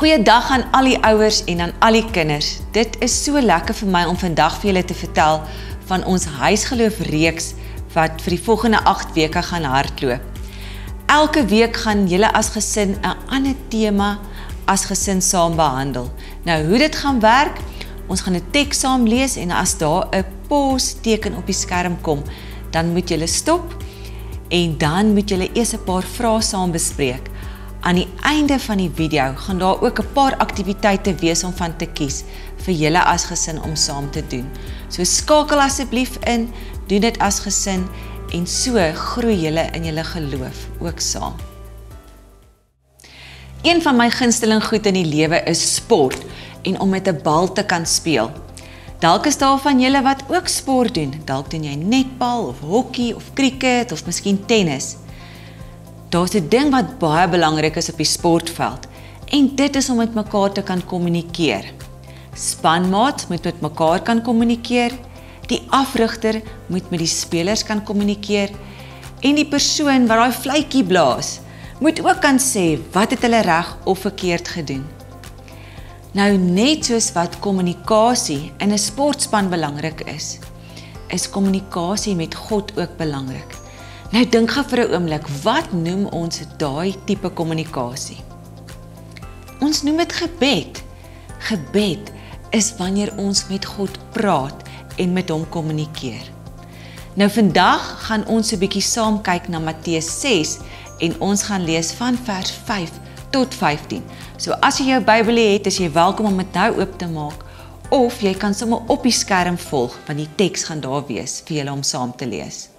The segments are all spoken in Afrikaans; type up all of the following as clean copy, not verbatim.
Goeiedag aan al die ouers en aan al die kinders. Dit is so lekker vir my om vandag vir julle te vertel van ons huisgeloof reeks wat vir die volgende 8 weke gaan hardloop. Elke week gaan julle as gesin 'n ander tema as gesin saam behandel. Nou hoe dit gaan werk, ons gaan 'n teks saam lees en as daar 'n pause teken op die skerm kom, dan moet julle stop en dan moet julle eers 'n paar vrae saam bespreek. Aan die einde van die video gaan daar ook 'n paar aktiwiteite wees om van te kies vir julle as gesin om saam te doen. So skakel asseblief in, doen dit as gesin en so groei julle in julle geloof ook saam. Een van my gunsteling goed in die lewe is sport en om met 'n bal te kan speel. Dalk is daar van julle wat ook sport doen. Dalk doen jy netbal of hokkie of cricket of miskien tennis. Daar's 'n ding wat baie belangrik is op die sportveld en dit is om met mekaar te kan kommunikeer. Spanmaat moet met mekaar kan kommunikeer, die afrigter moet met die spelers kan kommunikeer en die persoon wat daai fluitjie blaas moet ook kan sê wat het hulle reg of verkeerd gedoen. Nou net soos wat kommunikasie in 'n sportspan belangrik is kommunikasie met God ook belangrik. Nou dink gou vir 'n oomblik, wat noem ons daai tipe kommunikasie? Ons noem dit gebed. Gebed is wanneer ons met God praat en met hom kommunikeer. Nou vandag gaan ons 'n bietjie saam kyk na Matteus 6 en ons gaan lees van vers 5 tot 15. So as jy jou Bybel het, is jy welkom om dit nou oop te maak of jy kan sommer op die skerm volg want die teks gaan daar wees vir julle om saam te lees.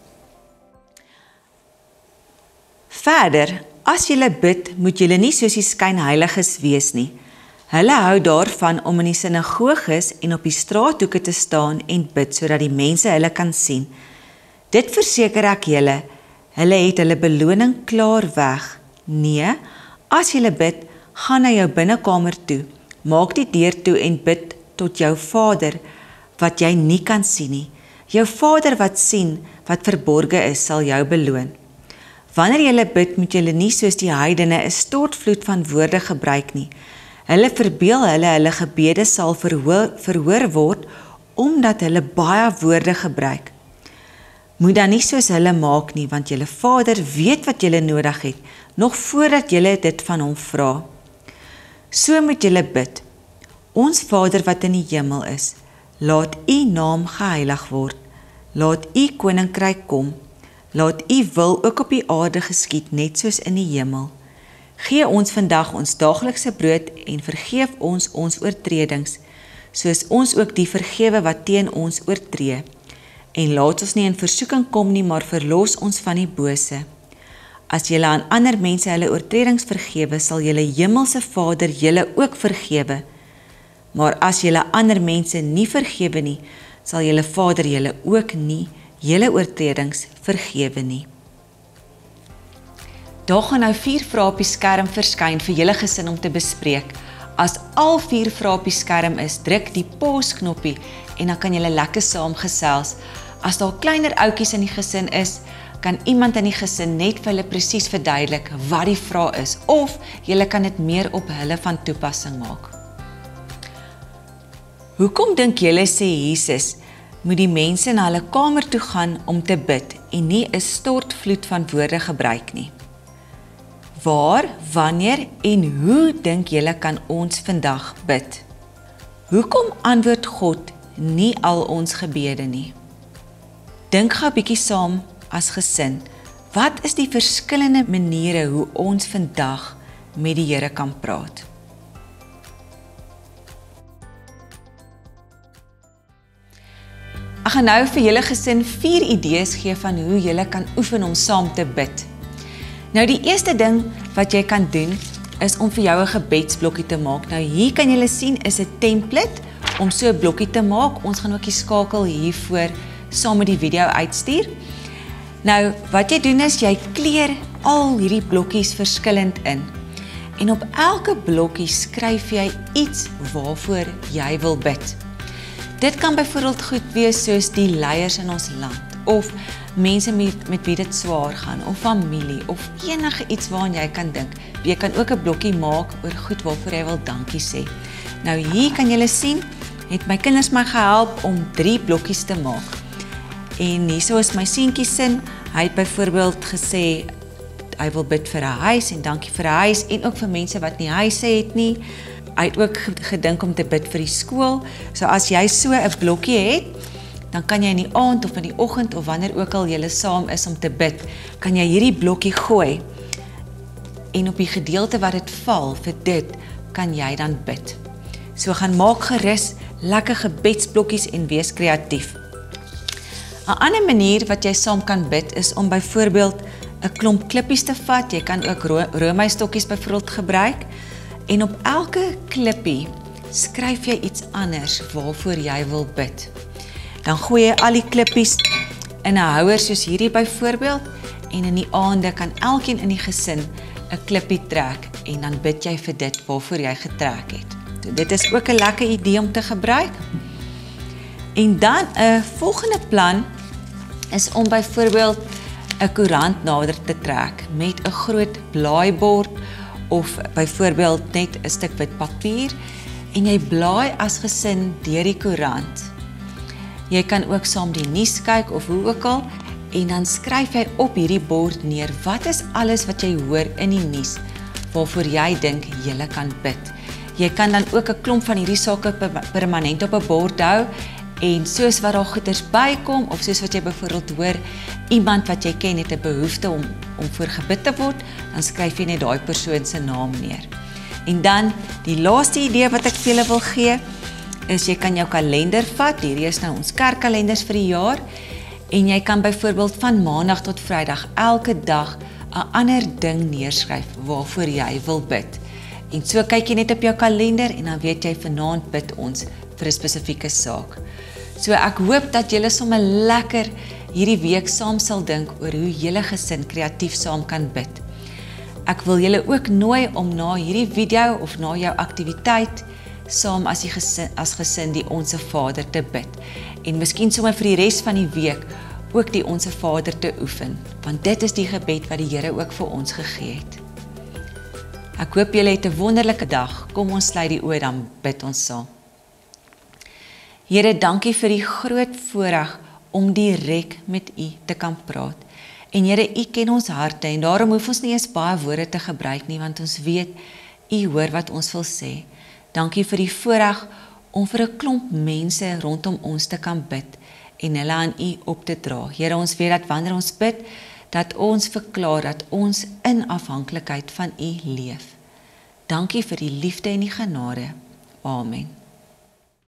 Verder, as julle bid, moet julle nie soos die skynheiliges wees nie. Hulle hou daarvan om in die sinagoges en op die straathoeke te staan en bid, sodat die mense hulle kan sien. Dit verseker ek julle, hulle het hulle beloning klaar weg. Nee, as julle bid, gaan na jou binnekamer toe, maak die deur toe en bid tot jou Vader, wat jy nie kan sien nie. Jou Vader wat sien, wat verborge is, sal jou beloon. Wanneer julle bid, moet julle nie soos die heidene 'n stortvloed van woorde gebruik nie. Hulle verbeel hulle gebede sal verhoor word, omdat hulle baie woorde gebruik. Moet dan nie soos hulle maak nie, want julle Vader weet wat julle nodig het, nog voordat julle dit van hom vra. So moet julle bid. Ons Vader wat in die hemel is, laat u naam geheilig word. Laat u koninkryk kom. Laat u wil ook op die aarde geskied, net soos in die hemel. Gee ons vandag ons daaglikse brood en vergeef ons oortredings, soos ons ook die vergewe wat teen ons oortree. En laat ons nie in versoeking kom nie, maar verlos ons van die bose. As julle aan ander mense hulle oortredings vergewe, sal julle hemelse Vader julle ook vergewe. Maar as julle ander mense nie vergewe nie, sal julle Vader julle ook nie julle oortredings vergewe nie. Daar gaan nou 4 vrae op die skerm verskyn vir julle gesin om te bespreek. As al 4 vrae op die skerm is, druk die pause knoppie en dan kan julle lekker saam gesels. As daar kleiner ouetjies in die gesin is, kan iemand in die gesin net vir hulle presies verduidelik wat die vraag is of julle kan dit meer op hulle van toepassing maak. Hoekom dink julle sê Jesus moet die mense na hulle kamer toe gaan om te bid en nie 'n stortvloed van woorde gebruik nie? Waar, wanneer en hoe dink julle kan ons vandag bid? Hoekom antwoord God nie al ons gebede nie? Dink gou 'n bietjie saam as gesin. Wat is die verskillende maniere hoe ons vandag met die Here kan praat? Ek gaan nou vir julle gesin 4 idees gee van hoe julle kan oefen om saam te bid. Nou die eerste ding wat jy kan doen, is om vir jou 'n gebedsblokkie te maak. Nou hier kan julle sien is 'n template om so 'n blokkie te maak. Ons gaan ook die skakel hiervoor saam met die video uitstuur. Nou wat jy doen is jy kleur al hierdie blokkies verskillend in. En op elke blokkie skryf jy iets waarvoor jy wil bid. Dit kan byvoorbeeld goed wees soos die leiers in ons land of mense met wie dit swaar gaan, of familie, of enige iets waaraan jy kan dink. Jy kan ook 'n blokkie maak oor goed waarvoor jy wil dankie sê. Nou hier kan julle sien, het my kinders my gehelp om 3 blokkies te maak. En hierso is my seentjie sin, hy het byvoorbeeld gesê, hy wil bid vir 'n huis en dankie vir 'n huis en ook vir mense wat nie huise het nie. Hy het ook gedink om te bid vir die skool. So as jy so 'n blokkie het, dan kan jy in die aand of in die oggend of wanneer ook al jy saam is om te bid, kan jy hierdie blokkie gooi. En op die gedeelte wat dit val vir dit, kan jy dan bid. So gaan maak gerus lekker gebedsblokkies en wees kreatief. 'n Ander manier wat jy saam kan bid is om byvoorbeeld 'n klomp klippies te vat. Jy kan ook roomystokkies byvoorbeeld gebruik. En op elke klippie skryf jy iets anders waarvoor jy wil bid. Dan gooi jy al die klippies in 'n houer soos hierdie byvoorbeeld en in die aande kan elkeen in die gesin 'n klippie trek en dan bid jy vir dit waarvoor jy getrek het. So dit is ook 'n lekker idee om te gebruik. En dan 'n volgende plan is om byvoorbeeld 'n koerant nader te trek met 'n groot blaaibord of byvoorbeeld net 'n stuk wit papier en jy blaai as gesin deur die koerant. Jy kan ook saam die nuus kyk of hoe ook al en dan skryf jy op hierdie bord neer wat is alles wat jy hoor in die nuus waarvoor jy dink jy kan bid. Jy kan dan ook 'n klomp van hierdie sake permanent op 'n bord hou en soos wat daar goeders bykom of soos wat jy byvoorbeeld hoor iemand wat jy ken het 'n behoefte om voor gebid te word, dan skryf jy net daai persoon se naam neer. En dan die laaste idee wat ek vir julle wil gee is jy kan jou kalender vat. Hierdie is nou ons kerkkalenders vir die jaar en jy kan byvoorbeeld van maandag tot vrydag elke dag 'n ander ding neerskryf waarvoor jy wil bid. En so kyk jy net op jou kalender en dan weet jy vanaand bid ons vir 'n spesifieke saak. So ek hoop dat julle sommer lekker hierdie week saam sal dink oor hoe julle gesin kreatief saam kan bid. Ek wil julle ook nooi om na hierdie video of na jou aktiwiteit saam as gesin die Onse Vader te bid. En miskien sommer vir die res van die week ook die Onse Vader te oefen, want dit is die gebed wat die Here ook vir ons gegee het. Ek hoop julle het 'n wonderlike dag. Kom ons sluit die oë dan bid ons saam. Here, dankie vir die groot voorreg om direk met U te kan praat. En Here, U ken ons harte en daarom hoef ons nie eens baie woorde te gebruik nie, want ons weet U hoor wat ons wil sê. Dankie vir die voorreg om vir 'n klomp mense rondom ons te kan bid en hulle aan U op te dra. Here, ons weet dat wanneer ons bid, dat ons verklaar dat ons in afhanklikheid van U leef. Dankie vir die liefde en die genade. Amen.